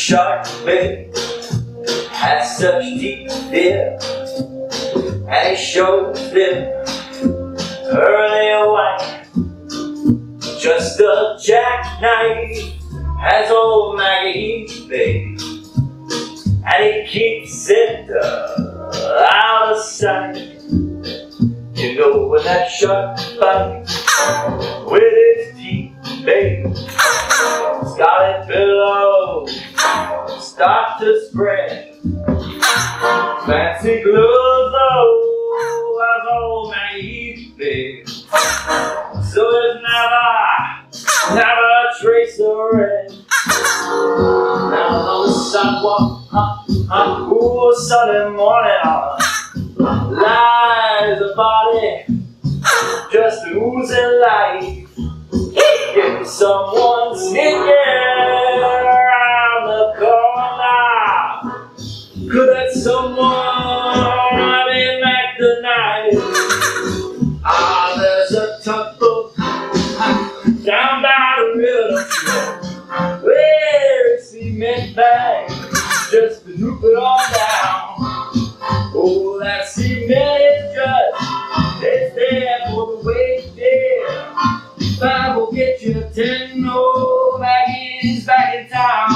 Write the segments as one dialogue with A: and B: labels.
A: shark bait has such deep fear, and he shows them early awake. Just a jackknife has old Maggie bait, and he keeps it out of sight. You know when that shark bites with its teeth, babe, scarlet billows start to spread. Fancy gloves, though, as old Maggie babe. So there's never a trace of red. Now on the sidewalk, cool sunny morning, lies a body just oozing life. If someone's sneaking around the corner, could that someone be back tonight? Ah, there's a tugboat down by the river where it's cement bag just to loop it on down. Oh, that cement is just, it's there for the wait there. Five will get you 10 old Maggies back in town.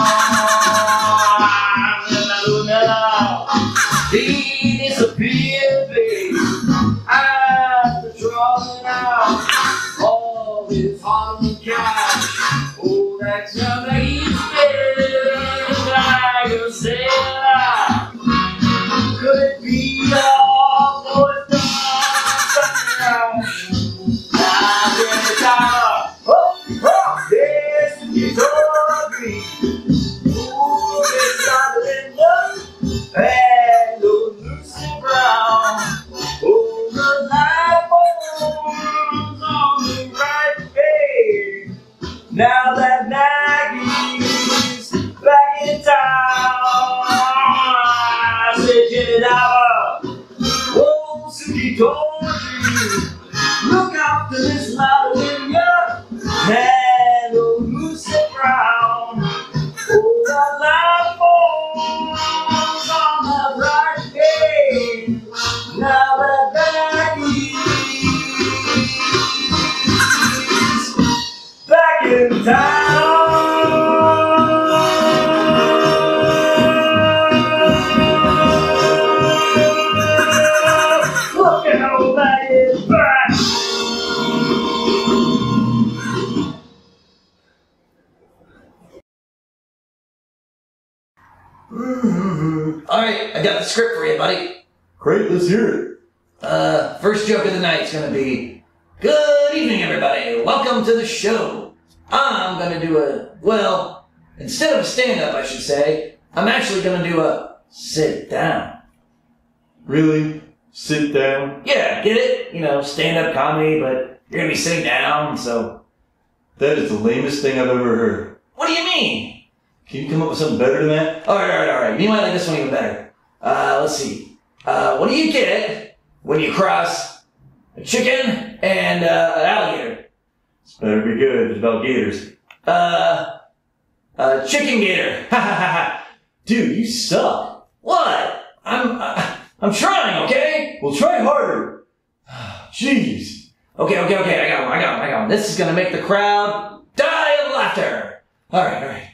A: He disappeared, babe, after drawing out all his hard cash. Oh, that young Maggie's dead like a sailor. Could it be all boys done? Yes, you told me. Ooh, it's not enough. And old Lucy Brown. Oh, the light falls on the right page. Now that Maggie's back in town. I said, Jenny, oh, Suki told you. Look out for this mountain, and old Lucy Brown. Oh, the light falls on the right page. Now that Maggie's back in town. Look at old Maggie's back.
B: Alright, I got the script for you, buddy.
C: Great, let's hear it.
B: First joke of the night is gonna be, good evening, everybody. Welcome to the show. I'm gonna do well, instead of a stand-up, I should say, I'm actually gonna do a sit down.
C: Really? Sit down?
B: Yeah, get it? You know, stand-up comedy, but you're gonna be sitting down, so...
C: That is the lamest thing I've ever heard.
B: What do you mean?
C: Can you come up with something better than that?
B: Alright. You might like this one even better. Let's see. What do you get when you cross a chicken and an alligator?
C: This better be good. It's about gators.
B: Chicken gator. Ha ha ha.
C: Dude, you suck.
B: What? I'm trying, okay?
C: Well, try harder. Jeez.
B: Okay. I got one. This is gonna make the crowd die of laughter. Alright.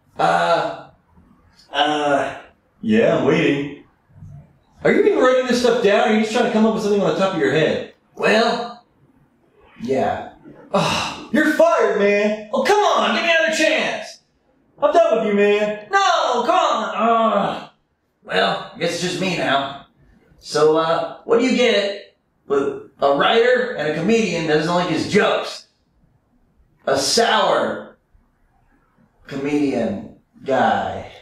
C: Yeah, I'm waiting. Are you even writing this stuff down, or are you just trying to come up with something on the top of your head?
B: Well, yeah.
C: Oh, you're fired, man.
B: Oh, come on, give me another chance.
C: I'm done with you, man.
B: No, come on. Well, I guess it's just me now. So, what do you get with a writer and a comedian that doesn't like his jokes? A sour comedian guy.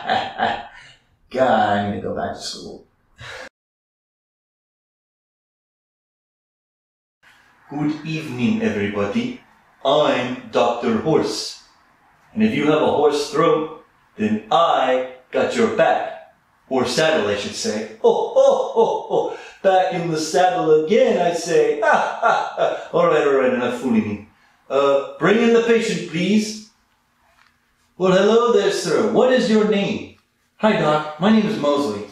B: God, I need to go back to school.
C: Good evening, everybody. I'm Dr. Horse. And if you have a hoarse throat, then I got your back. Or saddle, I should say. Oh. Back in the saddle again, I say. Alright, enough fooling me. Bring in the patient, please. Well, hello there, sir. What is your name?
B: Hi, Doc. My name is Mosley.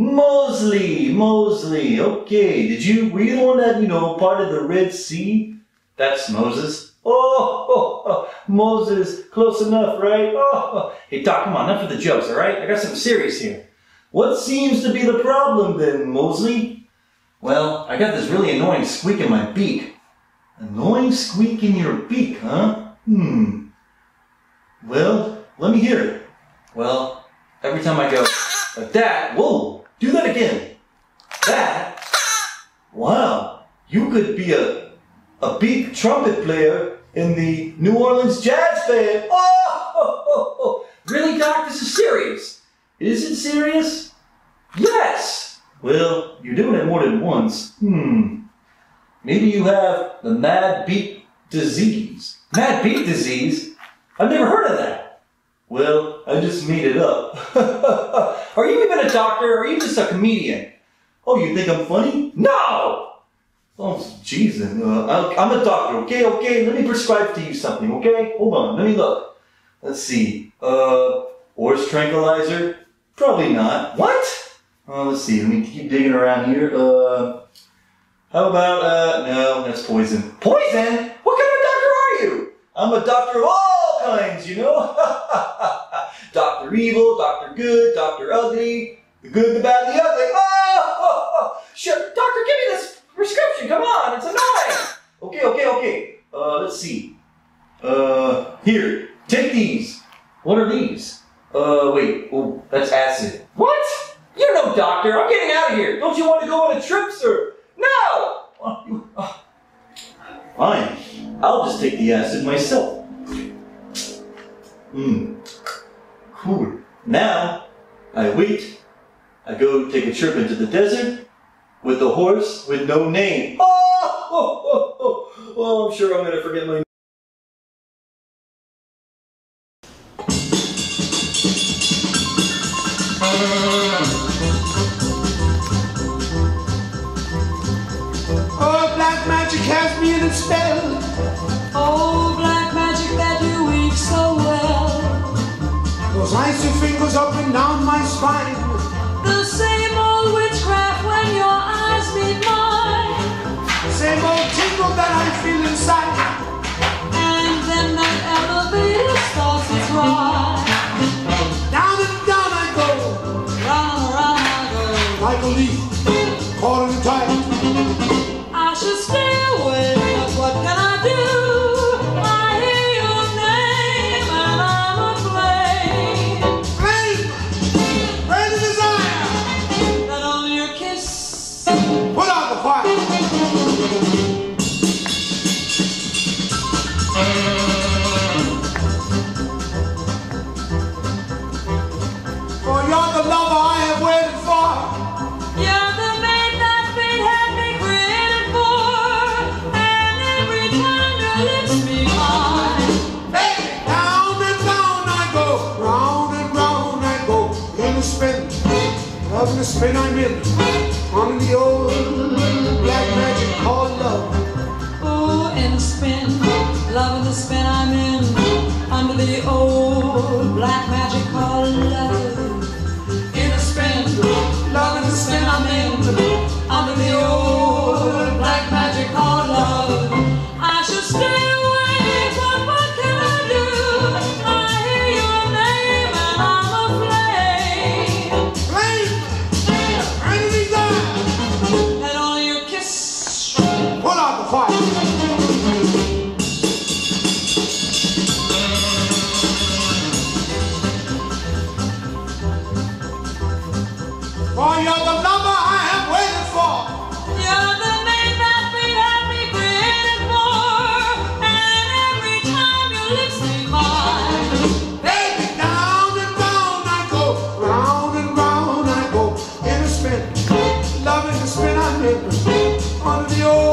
C: Mosley. Okay. Were you the one that, parted the Red Sea?
B: That's Moses.
C: Oh, Moses. Close enough, right? Oh.
B: Hey, Doc, come on. Enough of the jokes, all right? I got something serious here.
C: What seems to be the problem then, Mosley?
B: Well, I got this really annoying squeak in my beak.
C: Annoying squeak in your beak, huh? Well, let me hear it.
B: Well, every time I go like that,
C: Whoa, do that again.
B: that,
C: Wow, you could be a beak trumpet player in the New Orleans Jazz Band. Oh.
B: really, Doc? This is serious.
C: Is it serious?
B: Yes.
C: Well, you're doing it more than once. Maybe you have the mad beak disease.
B: Mad beak disease? I've never heard of that.
C: Well, I just made it up.
B: Are you even a doctor, or are you just a comedian?
C: Oh, you think I'm funny?
B: No!
C: Oh, jeez, then. I'm a doctor, okay? Let me prescribe to you something, okay? Hold on, let me look. Let's see. Horse tranquilizer? Probably not.
B: What?
C: Let's see, let me keep digging around here. How about, no, that's poison.
B: Poison? What kind of doctor are you?
C: I'm a doctor of all kinds, Dr. Evil, Dr. Good, Dr. Ugly, the good, the bad, the ugly.
B: Sure, doctor, give me this prescription. Come on, it's annoying.
C: Okay. Let's see. Here, take these.
B: What are these?
C: Wait. Oh, that's acid.
B: What? You're no doctor. I'm getting out of here.
C: Don't you want to go on a trip, sir?
B: No!
C: Fine. I'll just take the acid myself. Cool. Now, I wait. I go take a trip into the desert with the horse with no name. Oh, I'm sure I'm going to forget my name.
D: Oh, black magic has me in a spell.
E: Oh, black magic that you weave so well.
D: Those icy fingers up and down my spine.
E: The same old witchcraft when your eyes meet mine.
D: Same old tingle that I feel inside.
E: And then that elevator starts to ride.
D: Down and down I go,
E: Round and round I go.
D: like a leaf caught in the tide.
E: I should stay away, but what can I do? I hear your name and I'm aflame.
D: Flame, burn the desire.
E: That only your kiss
D: Put out the fire. For you're the lover I have waited for.
E: You're the mate that fate had me created for. And every time your lips meet mine,
D: Baby, down and down I go, round and round I go, in a spin, loving the spin I'm in, on the old black magic called love.
E: oh, in a spin, loving the spin I'm in, under the old black magic called love. In a spin, loving the spin I'm in, under the old black magic called love. I should stay away, but what can I do? I hear your name and I'm aflame.
D: Flame, burn the desire,
E: And only your kiss
D: put out the fire. For you're the lover I have waited for.
E: You're the mate that fate had me created for. And every time your lips meet mine,
D: Baby, down and down I go, round and round I go, in a spin, loving the spin I'm in, under the old